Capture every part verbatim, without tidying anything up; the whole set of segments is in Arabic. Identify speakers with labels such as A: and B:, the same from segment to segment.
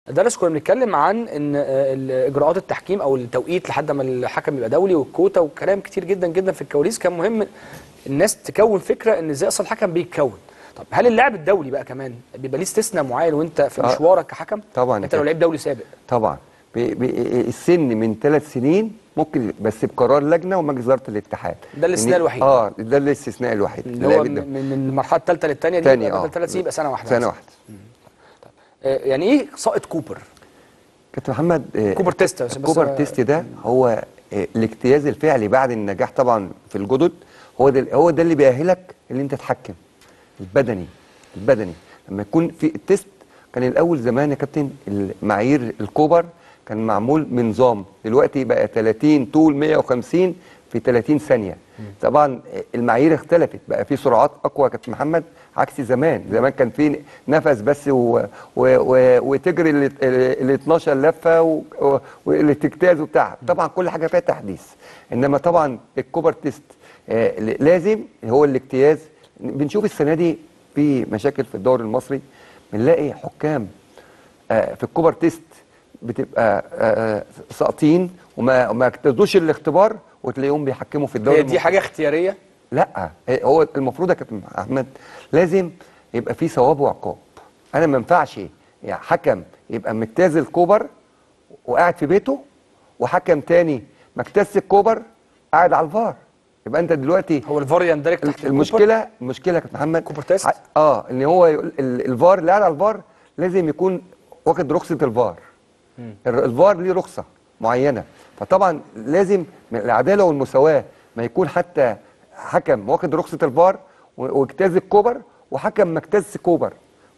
A: درس كنا بنتكلم عن ان اجراءات التحكيم او التوقيت لحد ما الحكم يبقى دولي والكوتا وكلام كتير جدا جدا في الكواليس. كان مهم الناس تكون فكره ان ازاي اصلا الحكم بيتكون. طب هل اللاعب الدولي بقى كمان بيبقى ليه استثناء معين وانت في مشوارك كحكم؟
B: طبعا
A: انت لو لعيب دولي سابق
B: طبعا بي بي السن من ثلاث سنين ممكن بس بقرار لجنه ومجلس اداره الاتحاد.
A: ده الاستثناء الوحيد.
B: اه ده الاستثناء الوحيد
A: اللي هو من, من المرحله الثالثه للثانيه دي
B: بدل
A: آه. ثلاث سنين يبقى سنه واحده.
B: سنه واحده.
A: طب آه يعني ايه سائط كوبر؟
B: كابتن محمد آه
A: كوبر تيست. بس
B: كوبر
A: بس
B: تيست ده هو آه الاجتياز الفعلي بعد النجاح طبعا في الجدد. هو ده هو ده اللي بيأهلك اللي انت تتحكم البدني البدني لما يكون في التيست. كان الاول زمان يا كابتن المعايير الكوبر كان معمول بنظام، دلوقتي بقى ثلاثين طول مية وخمسين في ثلاثين ثانيه. طبعا المعايير اختلفت، بقى في سرعات اقوى يا كابتن محمد عكس زمان. زمان كان في نفس بس و... و... و... وتجري ال اتناشر لفه و... واللي تجتاز وبتاع. طبعا كل حاجه فيها تحديث، انما طبعا الكوبر تيست آه لازم هو الاجتياز. بنشوف السنه دي في مشاكل في الدوري المصري، بنلاقي حكام آه في الكوبر تيست بتبقى آه ساقطين وما ما اجتازوش الاختبار وتلاقيهم بيحكموا في الدوري.
A: هي دي حاجه اختياريه؟
B: لا، هو المفروض يا كابتن احمد لازم يبقى في ثواب وعقاب. انا ما ينفعش يعني حكم يبقى مجتاز الكوبر وقاعد في بيته، وحكم تاني ما اجتازش الكوبر قاعد على الفار. يبقى انت دلوقتي
A: هو الفار يندرج تحت
B: المشكله الكوبر؟ المشكله يا كابتن محمد
A: كوبر تيست
B: اه ان هو الفار اللي قاعد على الفار لازم يكون واخد رخصه الفار. م. الفار ليه رخصه معينه، فطبعا لازم من العداله والمساواه ما يكون حتى حكم واخد رخصه الفار واجتاز الكوبر وحكم ما اجتازش كوبر.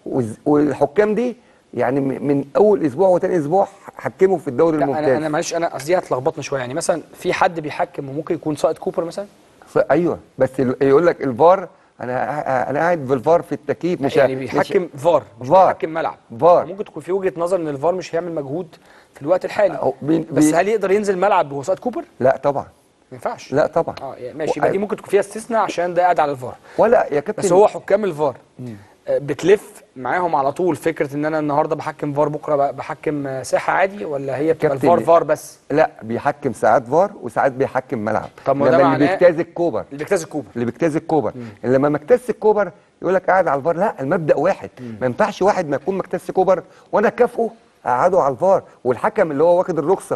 B: والحكام دي يعني من اول اسبوع وثاني اسبوع حكموا في الدوري الممتاز.
A: انا انا معلش انا قصدي هتلخبطني شويه. يعني مثلا في حد بيحكم وممكن يكون سائط كوبر مثلا؟
B: ايوه، بس يقول لك الفار انا انا قاعد في الفار في التكييف مش
A: يعني بيحكم
B: مش
A: فار مش
B: فار
A: بيحكم ملعب.
B: فار
A: ممكن تكون في وجهه نظر ان الفار مش هيعمل مجهود في الوقت الحالي.
B: بي
A: بس
B: بي
A: هل يقدر ينزل ملعب وهو سائط كوبر؟
B: لا طبعا
A: ما ينفعش.
B: لا طبعا.
A: اه يعني ماشي، يبقى دي ممكن تكون فيها استثناء عشان ده قاعد على الفار.
B: ولا يا كابتن
A: بس هو حكام الفار بتلف معاهم على طول فكره ان انا النهارده بحكم فار بكره بحكم ساحه عادي، ولا هي بتبقى الفار فار بس؟
B: لا، بيحكم ساعات فار وساعات بيحكم ملعب.
A: طب ما ده
B: لما اللي بيجتاز الكوبر
A: اللي بيجتاز الكوبر
B: اللي بيجتاز الكوبر لما ما اجتاز الكوبر يقول لك قاعد على الفار. لا، المبدا واحد. مم. ما ينفعش واحد ما يكون مجتاز كوبر وانا اكافئه اقعده على الفار، والحكم اللي هو واخد الرخصه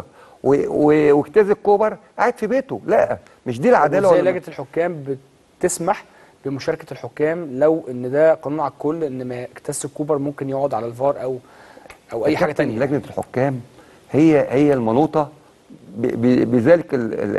B: واجتاز الكوبر قاعد في بيته. لا، مش دي العداله.
A: ولا لجنه الحكام بتسمح بمشاركه الحكام لو ان ده قانون على الكل ان ما اجتاز الكوبر ممكن يقعد على الفار او او اي حاجه ثانيه؟
B: لجنه الحكام هي هي المنوطه بذلك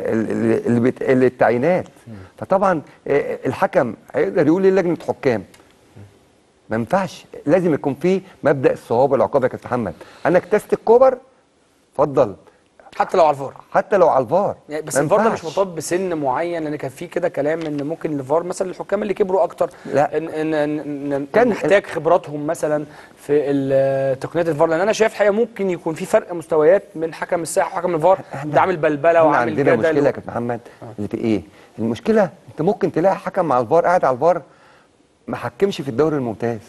B: التعيينات. فطبعا الحكم هيقدر يقول ايه لجنه حكام؟ ما ينفعش. لازم يكون في مبدا الصواب والعقاب يا كابتن محمد. انا اجتزت الكوبر اتفضل
A: حتى لو على الفار.
B: حتى لو على الفار
A: يعني بس الفار ده مش مرتبط بسن معين، لان كان في كده كلام ان ممكن الفار مثلا الحكام اللي كبروا اكتر
B: لا
A: ان ان, إن كان نحتاج خبراتهم مثلا في تقنيات الفار. لان انا شايف حقيقه ممكن يكون في فرق مستويات من حكم الساحه وحكم الفار. ده عامل بلبله وعامل جدل.
B: عندنا مشكله يا كابتن محمد اللي في ايه؟ المشكله انت ممكن تلاقي حكم على الفار قاعد على الفار ما حكمش في الدوري الممتاز.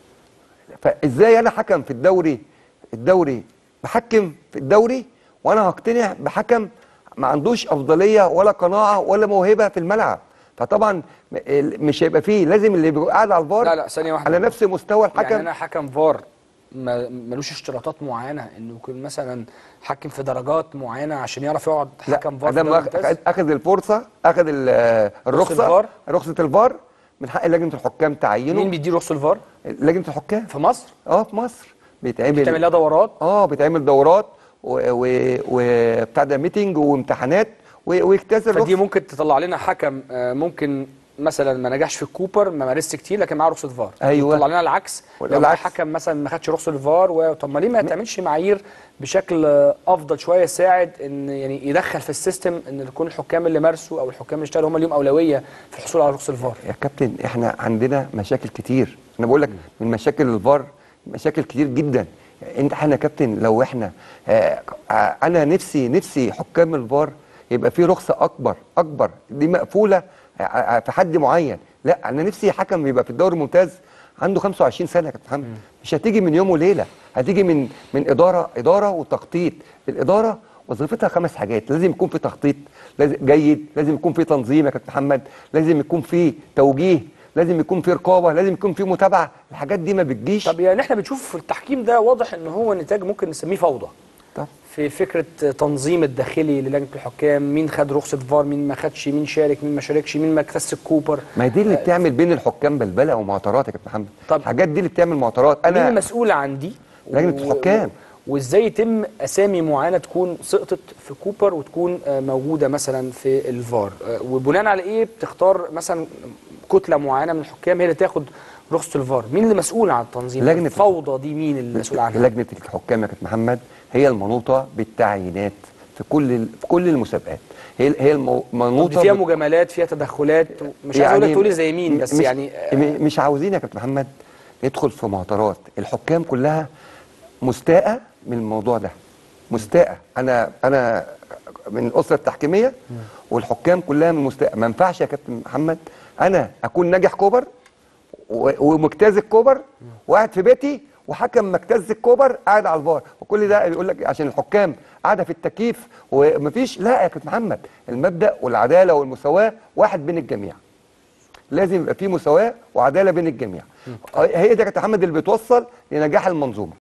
B: فازاي انا حكم في الدوري الدوري بحكم في الدوري وانا هقتنع بحكم ما عندوش افضليه ولا قناعه ولا موهبه في الملعب؟ فطبعا مش هيبقى فيه. لازم اللي بيبقى قاعد على الفار
A: لا لا ثانيه واحده
B: على نفس مستوى الحكم.
A: يعني انا حكم فار ملوش اشتراطات معينه انه يكون مثلا حكم في درجات معينه عشان يعرف يقعد حكم فار؟
B: لا، اخذ الفرصه، اخذ الرخصه رخصه الفار من حق لجنه الحكام تعينه.
A: مين بيدي رخصه الفار؟
B: لجنه الحكام
A: في مصر.
B: اه في مصر بيتعمل
A: بتعمل لها دورات.
B: اه بيتعمل دورات وبتاع ده ميتنج وامتحانات ويجتاز الرخصه.
A: فدي ممكن تطلع لنا حكم ممكن مثلا ما نجحش في الكوبر، ما مارسش كتير لكن معاه رخصه فار.
B: ايوه
A: تطلع لنا العكس لو حكم مثلا ما خدش رخصه الفار و... طب ما ليه ما تعملش معايير بشكل افضل شويه يساعد ان يعني يدخل في السيستم ان يكون الحكام اللي مارسوا او الحكام اللي اشتغلوا هم ليهم اولويه في الحصول على رخصه الفار؟
B: يا كابتن احنا عندنا مشاكل كتير. انا بقول لك من مشاكل الفار مشاكل كتير جدا. انت احنا يا كابتن لو احنا آه آه انا نفسي نفسي حكام الفار يبقى في رخصه اكبر اكبر دي مقفوله آه في حد معين. لا، انا نفسي حكم يبقى في الدوري الممتاز عنده خمسة وعشرين سنه يا كابتن محمد. مش هتيجي من يوم وليله. هتيجي من من اداره اداره وتخطيط. الاداره وظيفتها خمس حاجات، لازم يكون في تخطيط لازم جيد، لازم يكون في تنظيم يا كابتن محمد، لازم يكون في توجيه، لازم يكون في رقابه، لازم يكون في متابعه. الحاجات دي ما بتجيش.
A: طب يعني احنا بنشوف في التحكيم ده واضح ان هو نتاج ممكن نسميه فوضى.
B: طب
A: في فكره تنظيم الداخلي للجنه الحكام، مين خد رخصه فار، مين ما خدش، مين شارك، مين ما شاركش، مين ما اكتس الكوبر.
B: ما هي دي اللي بتعمل بين الحكام بلبله ومعطرات يا كابتن محمد.
A: طب
B: الحاجات دي اللي بتعمل معطرات.
A: مين
B: انا
A: المسؤول عن دي؟
B: لجنه الحكام.
A: وازاي يتم اسامي معينه تكون سقطت في كوبر وتكون موجوده مثلا في الفار، وبناء على ايه بتختار مثلا كتله معينه من الحكام هي اللي تاخد رخصه الفار؟ مين اللي مسؤول عن التنظيم؟
B: لجنة
A: الفوضى دي مين اللي مسؤول عنها؟
B: لجنه الحكام يا كابتن محمد هي المنوطه بالتعيينات في كل في كل المسابقات. هي هي المنوطه
A: فيها مجاملات، فيها تدخلات، مش
B: يعني
A: عايز اقول لك تقولي زي مين، بس
B: مش
A: يعني
B: مش عاوزين يا كابتن محمد ندخل في معطرات. الحكام كلها مستاءة من الموضوع ده، مستاءة. انا انا من الاسره التحكيميه والحكام كلها من مستاءة. ما ينفعش يا كابتن محمد انا اكون ناجح كوبر ومجتاز الكوبر وقاعد في بيتي، وحكم مجتاز الكوبر قاعد على الفار، وكل ده بيقول لك عشان الحكام قاعده في التكييف ومفيش. لا يا كابتن محمد، المبدأ والعداله والمساواه واحد بين الجميع. لازم يبقى في مساواه وعداله بين الجميع. هي دي يا كابتن محمد اللي بتوصل لنجاح المنظومه.